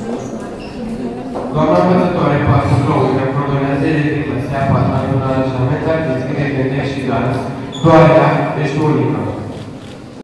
Doamna învățătoare Pascu Clăuță coordonează de clasa a 4-a în un aranjament artistic de cântec și dans, doar ea, deci unica.